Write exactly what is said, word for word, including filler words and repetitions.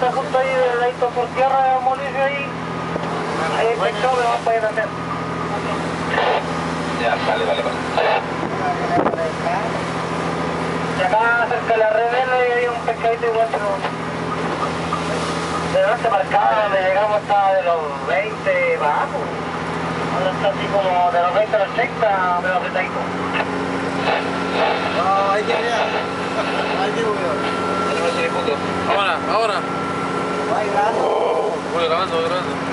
está justo ahí, de ladito por tierra, Mauricio, ahí. Ahí hay pescado, me vamos para ir a hacer. Ya, vale, vale, vale. Y acá cerca de la revela hay un pescadito igual, pero... De noche marcada, donde llegamos estaba de los veinte, vamos. Ahora está así como de los veinte a los treinta, pero apretadito. No, hay que ir. Hay que ir. Ahora, ahora. Va grabando. Voy grabando, voy grabando.